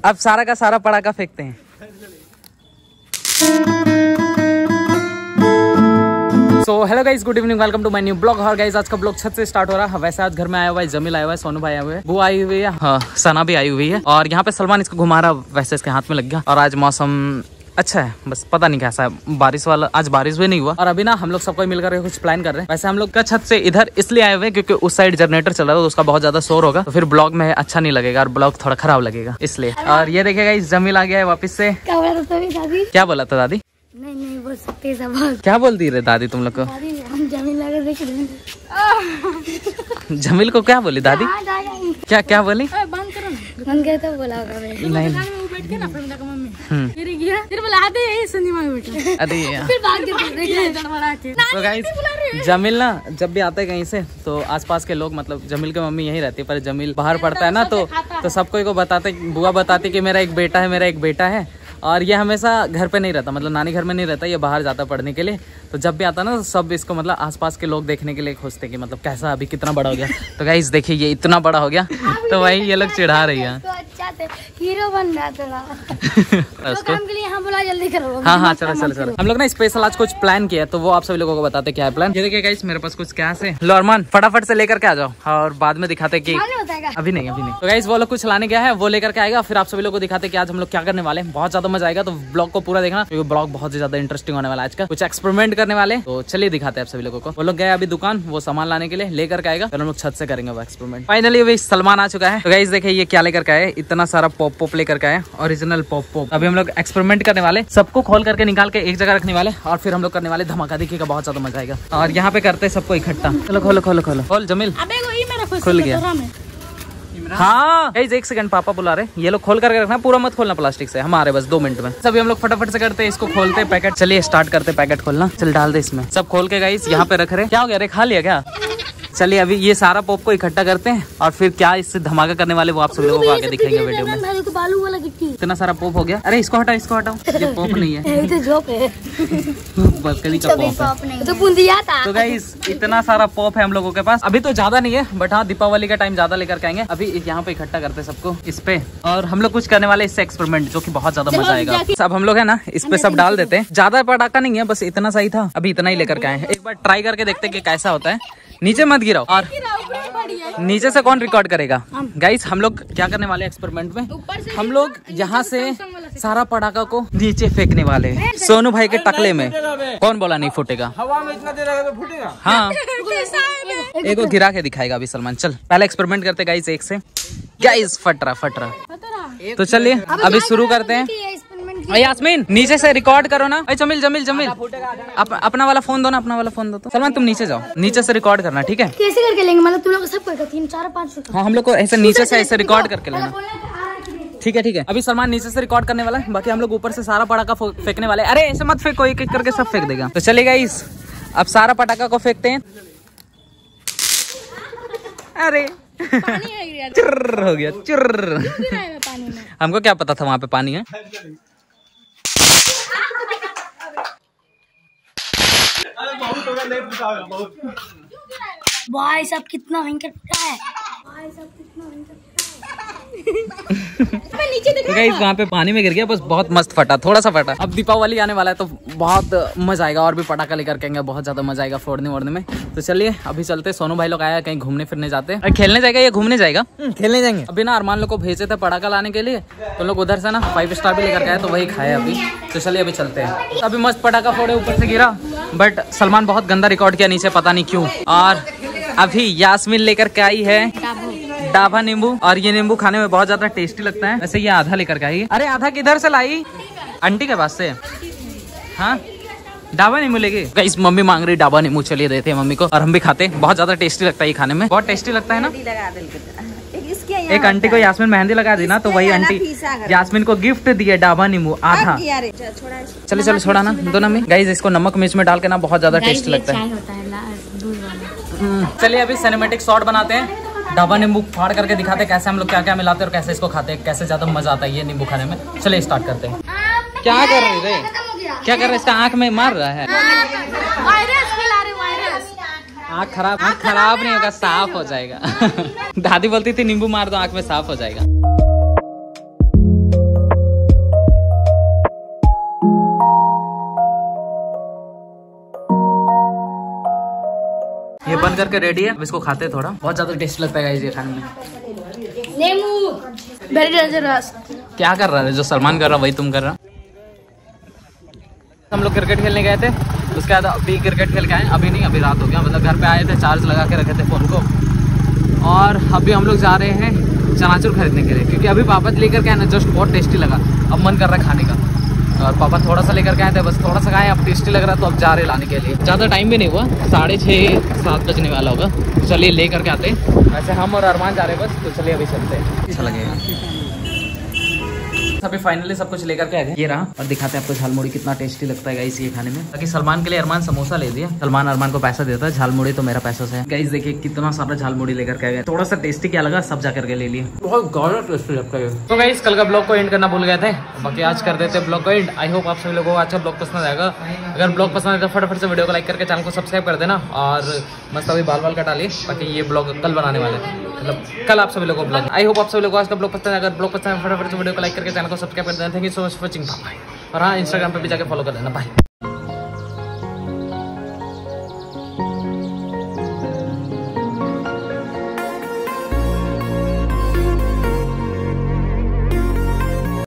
अब सारा का सारा पटाखा फेंकते हैं। So hello guys, good evening, welcome to my new blog. और गाइस आज का ब्लॉग छत से स्टार्ट हो रहा है। वैसे आज घर में आया हुआ है, जमील आया हुआ है, सोनू भाई आया हुआ है, वो आई हुई है, हाँ सना भी आई हुई है, और यहाँ पे सलमान इसको घुमा रहा, वैसे इसके हाथ में लग गया। और आज मौसम अच्छा है, बस पता नहीं कैसा है, बारिश वाला, आज बारिश भी नहीं हुआ। और अभी ना हम लोग सबको मिलकर कुछ प्लान कर रहे हैं। वैसे हम लोग का छत से इधर इसलिए आए हुए क्योंकि उस साइड जनरेटर चल रहा है, तो उसका बहुत ज्यादा शोर होगा, तो फिर ब्लॉग में अच्छा नहीं लगेगा और ब्लॉग थोड़ा खराब लगेगा इसलिए। और ये देखिएगा इस जमील आ गया है वापस से। क्या बोला था दादी? क्या बोला था दादी? नहीं बोल सकते सब। क्या बोलती रहे दादी तुम लोग को? हम जमीन लगा देख रहे हैं। जमील को क्या बोली दादी? क्या क्या बोली? बंद करो ना, बंद कर तो बोला होगा नहीं बैठ के ना फिर मम्मी फिर गया फिर बोला आते यही संधि में बैठा। अरे फिर भाग के बड़ा के। तो गाइस जमील ना जब भी आता है कहीं से तो आसपास के लोग, मतलब जमील की मम्मी यहीं रहती है, पर जमील बाहर पढ़ता है ना, तो सबको को बताते, बुआ बताती कि मेरा एक बेटा है, मेरा एक बेटा है। और ये हमेशा घर पे नहीं रहता, मतलब नानी घर में नहीं रहता, ये बाहर जाता पढ़ने के लिए। तो जब भी आता ना तो सब इसको, मतलब आसपास के लोग देखने के लिए खोजते कि मतलब कैसा अभी कितना बड़ा हो गया। तो गाइस देखिए ये इतना बड़ा हो गया, तो वही ये लोग चिढ़ा रही है। हीरो बन रहा था तो काम के लिए हम बोला जल्दी करो। हाँ चलो हम लोग ना स्पेशल आज कुछ प्लान किया, तो वो आप सभी लोगों को बताते क्या है प्लान। ये देखिए गाइस मेरे पास कुछ कैश है, लो अरमान फटाफट से लेकर के आ जाओ, और बाद में दिखाते कि अभी नहीं। तो गाइस वो लोग कुछ लाने गया है, वो लेकर के आएगा, फिर आप सभी लोगों को दिखाते कि आज हम लोग क्या करने वाले हैं। बहुत ज्यादा मजा आएगा, तो ब्लॉग को पूरा देखना, क्योंकि ब्लॉग बहुत ही ज्यादा इंटरेस्टिंग होने वाला है। आज का कुछ एक्सपेरिमेंट करने वाले, तो चलिए दिखाते हैं आप सभी लोगों को। वो लोग गए अभी दुकान, वो सामान लाने के लिए, लेकर के आएगा, फिर हम लोग छत से करेंगे वो एक्सपेरिमेंट। फाइनली अभी सलमान आ चुका है। तो गाइस देखिए ये क्या लेकर के आए, इतना सारा पॉप लेकर के आए, ओरिजिनल पॉप। अभी हम लोग एक्सपेरिमेंट करने वाले, सबको खोल करके निकाल के एक जगह रखने वाले, और फिर हम लोग करने वाले धमाका। देखिएगा बहुत ज्यादा मजा आएगा। और यहाँ पे करते हैं सबको इकट्ठा। चलो खोल जमील, खुल गया। हाँ एक सेकंड, पापा बुला रहे, ये लोग खोल करके रखना, पूरा मत खोलना प्लास्टिक से, हम आ रहे बस 2 मिनट में। सभी हम लोग फटाफट से करते हैं, इसको खोलते हैं पैकेट। चलिए स्टार्ट करते हैं पैकेट खोलना। चल डाल दे इसमें, सब खोल के गाइस यहाँ पे रख रहे। क्या हो गया रे, खा लिया क्या? चलिए अभी ये सारा पॉप को इकट्ठा करते हैं, और फिर क्या इससे धमाका करने वाले वो आप सब लोगों को आगे दिखेंगे वीडियो में। इतना सारा पॉप हो गया। अरे इसको हटाओ, ये पॉप नहीं है, बकरी का पॉप है। तो गाइस इतना सारा पॉप है हम लोगों के पास। अभी तो ज्यादा नहीं है, बट हाँ दीपावली का टाइम ज्यादा लेकर के आएंगे। अभी यहाँ पे इकट्ठा करते हैं सबको इस पे, और हम लोग कुछ करने वाले इससे एक्सपेरिमेंट, जो की बहुत ज्यादा मजा आएगा। सब हम लोग है ना इस पे सब डाल देते हैं। ज्यादा पटाखा नहीं है, बस इतना सही था, अभी इतना ही लेकर के आए हैं। एक बार ट्राई करके देखते कि कैसा होता है। नीचे मत गिराओ, और नीचे से कौन रिकॉर्ड करेगा? गाइस हम लोग क्या करने वाले एक्सपेरिमेंट में, हम लोग यहाँ से सारा पटाखा को नीचे फेंकने वाले हैं। सोनू भाई के टकले में। कौन बोला नहीं फूटेगा? हवा में इतना देर लगेगा तो फूटेगा। हाँ एक को गिरा के दिखाएगा अभी सलमान। चल पहले एक्सपेरिमेंट करते गाइस, एक से। गाइस फट रहा। तो चलिए अभी शुरू करते हैं। यास्मीन नीचे से रिकॉर्ड करो ना। जमील अपना वाला फोन दो ना, अपना वाला फोन दो। तो सलमान तुम नीचे जाओ, नीचे से रिकॉर्ड करना, ठीक है? कैसे करके लेंगे, मतलब तुम लोग सब करके 3 4 5? हाँ हम लोग को ऐसे नीचे से ऐसे रिकॉर्ड करके लेना, ठीक है? अभी सलमान नीचे से रिकॉर्ड करने वाला है, बाकी हम लोग ऊपर से सारा पटाखा फेंकने वाले। अरे ऐसे मत फेंको, एक करके सब फेंक देगा। तो चलेगा इस, अब सारा पटाखा को फेंकते हैं। अरे चुर्र हो गया, चुर्र। हमको क्या पता था वहाँ पे पानी है। भाई साहब कितना भयंकर फटा है, गाइस वहाँ पे पानी में गिर गया, बस बहुत मस्त फटा, थोड़ा सा फटा। अब दीपावली आने वाला है तो बहुत मजा आएगा, और भी पटाखा लेकर के आएंगे, बहुत ज्यादा मजा आएगा फोड़ने वोड़ने में। तो चलिए अभी चलते। सोनू भाई लोग आया, कहीं घूमने फिरने जाते हैं। खेलने जाएगा या घूमने जाएगा? खेलने जाएंगे। अभी ना अरमान लोग को भेजे थे पटाखा लाने के लिए, तो लोग उधर से ना 5 स्टार भी लेकर के आए, तो वही खाए अभी। तो चलिए अभी चलते हैं। अभी मस्त पटाखा फोड़े, ऊपर से गिरा, बट सलमान बहुत गंदा रिकॉर्ड किया नीचे, पता नहीं क्यों। और अभी यास्मीन लेकर के आई है डाभा नींबू, और ये नींबू खाने में बहुत ज्यादा टेस्टी लगता है। वैसे ये आधा लेकर के आई। अरे आधा किधर से लाई? आंटी के पास से। हाँ डाबा नींबू लेके गाइस, मम्मी मांग रही डाबा नींबू, चलिए देते हैं मम्मी को, और हम भी खाते हैं। बहुत ज्यादा टेस्टी लगता है ये खाने में, बहुत टेस्टी लगता है ना। एक आंटी को यास्मीन मेहंदी लगा दी ना, तो वही आंटी यास्मीन को गिफ्ट दिए डाबा नींबू आधा। चलो छोड़ा ना दो ना। गाइस इसको नमक मिर्च में डाल के ना बहुत ज्यादा टेस्टी लगता है। चलिए अभी सिनेमैटिक शॉट बनाते हैं, डाबा नींबू फाड़ करके दिखाते हैं कैसे हम लोग क्या क्या मिलाते हैं और कैसे इसको खाते हैं, कैसे ज्यादा मजा आता है ये नींबू खाने में। चलिए स्टार्ट करते हैं। क्या कर रही रे, क्या कर रहे? इसका आँख में मार रहा है। आँख खराब नहीं होगा, साफ हो जाएगा। दादी बोलती थी नींबू मार दो आँख में साफ हो जाएगा। बन करके रेडी है, अब इसको खाते हैं थोड़ा। बहुत ज्यादा टेस्ट लगता है गाइस ये खाने में। Very dangerous. क्या कर रहा है? जो सलमान कर रहा वही तुम कर रहा। हम लोग क्रिकेट खेलने गए थे, उसके बाद अभी क्रिकेट खेल के आए। अभी नहीं, अभी रात हो गया, मतलब घर पे आए थे, चार्ज लगा के रखे थे फ़ोन को। और अभी हम लोग जा रहे हैं चनाचूर खरीदने के लिए, क्योंकि अभी पापा लेकर के आए ना, जस्ट बहुत टेस्टी लगा। अब मन कर रहा है खाने का, और पापा थोड़ा सा लेकर के आए थे, बस थोड़ा सा खाए, अब टेस्टी लग रहा है तो अब जा रहे लाने के लिए। ज़्यादा टाइम भी नहीं हुआ, 6:30-7 बजने वाला होगा। चलिए ले करके आते हैं। वैसे हम और अरमान जा रहे हैं बस, तो चलिए अभी चलते हैं, अच्छा लगेगा। अभी फाइनली सब कुछ लेकर के आ गए, ये रहा। और दिखाते हैं आपको झालमुड़ी कितना टेस्टी लगता है गाइस ये खाने में। ताकि सलमान के लिए अरमान समोसा ले दिया, सलमान अरमान को पैसा देता है, झालमुड़ी तो मेरा पैसा से है। गाइस देखिए कितना सारा झालमुड़ी लेकर के आ गए। थोड़ा सा टेस्टी क्या लगा, सब जा करके ले लिए, बहुत ज्यादा टेस्टी लगता है। तो गाइस कल का ब्लॉग को एंड करना भूल गए थे, बाकी आज कर देते हैं ब्लॉग को एंड। आई होप आप सभी लोगों को अच्छा ब्लॉग पसंद आएगा। अगर ब्लॉग पसंद आए तो फटाफट से वीडियो को लाइक करके चैनल को सब्सक्राइब कर देना। और मस्त अभी बाल कटा लिए, बाकी ये ब्लॉग कल बनाने वाले, मतलब कल आप सभी लोगों को ब्लॉग। आई होप आप सभी लोगों को आज का ब्लॉग पसंद है। अगर ब्लॉग पसंद है फटाफट से वीडियो को लाइक करके चैनल को सब्सक्राइब कर देना। Thank you so much for watching, bye. और हाँ, इंस्टाग्राम पे भी जाके फॉलो कर देना, बाय।